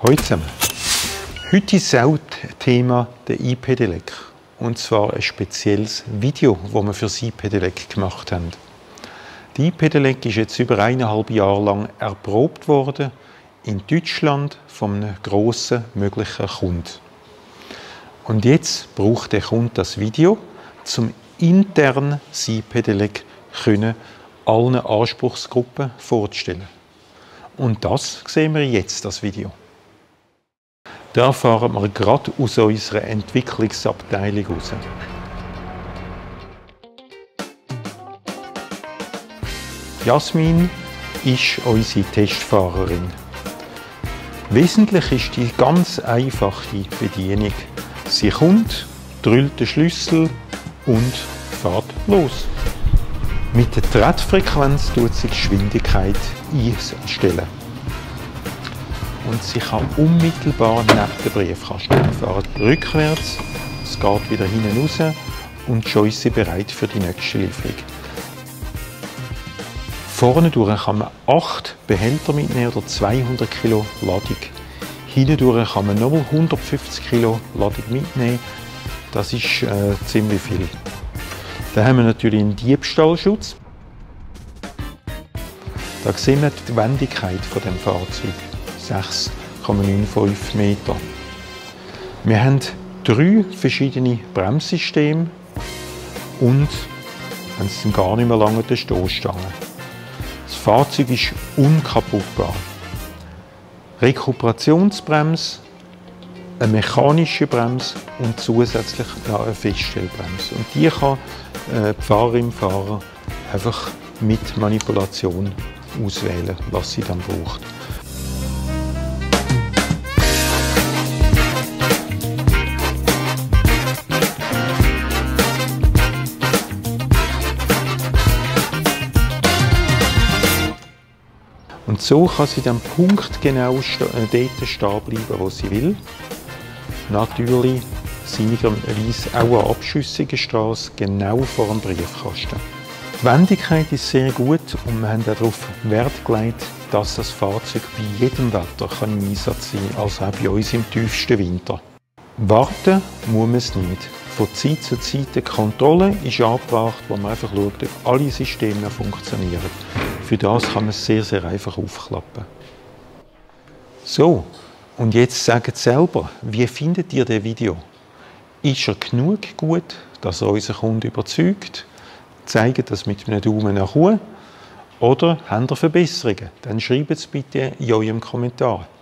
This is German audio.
Hallo zusammen. Heute ist auch Thema der iPedelec. Und zwar ein spezielles Video, das wir für das iPedelec gemacht haben. Die iPedelec ist jetzt über 1,5 Jahre lang erprobt worden in Deutschland von einem grossen möglichen Kunden. Und jetzt braucht der Kunde das Video, um intern das iPedelec allen Anspruchsgruppen vorzustellen. Und das sehen wir jetzt, das Video. Da erfahren wir gerade aus unserer Entwicklungsabteilung raus. Jasmin ist unsere Testfahrerin. Wesentlich ist die ganz einfache Bedienung. Sie kommt, drüllt den Schlüssel und fährt los. Mit der Trittfrequenz tut sie die Geschwindigkeit einstellen. Und sie kann unmittelbar neben den Briefkasten fahren. Rückwärts, es geht wieder hinten raus und schon ist sie bereit für die nächste Lieferung. Vorne durch kann man 8 Behälter mitnehmen oder 200 Kilo Ladung. Hinten durch kann man nochmal 150 Kilo Ladung mitnehmen. Das ist ziemlich viel. Dann haben wir natürlich einen Diebstahlschutz. Da sehen wir die Wendigkeit von dem Fahrzeug. 6,95 Meter. Wir haben 3 verschiedene Bremssysteme und, wenn es gar nicht mehr lange, die Stoßstange. Das Fahrzeug ist unkaputtbar. Rekuperationsbremse, eine mechanische Bremse und zusätzlich noch eine Feststellbremse. Und die kann die Fahrerin, Fahrer einfach mit Manipulation auswählen, was sie dann braucht. Und so kann sie dann punktgenau dort stehen bleiben, wo sie will. Natürlich sinnigerweise auch eine abschüssige Straße, genau vor dem Briefkasten. Die Wendigkeit ist sehr gut und wir haben darauf Wert gelegt, dass das Fahrzeug bei jedem Wetter im Einsatz sein kann, also auch bei uns im tiefsten Winter. Warten muss man es nicht. Von Zeit zu Zeit eine Kontrolle ist angebracht, wo man einfach schaut, ob alle Systeme funktionieren. Für das kann man es sehr, sehr einfach aufklappen. So, und jetzt sagt selber, wie findet ihr das Video? Ist er genug gut, dass er unseren Kunden überzeugt? Zeigt das mit einem Daumen nach oben? Oder habt ihr Verbesserungen? Dann schreibt es bitte in eurem Kommentar.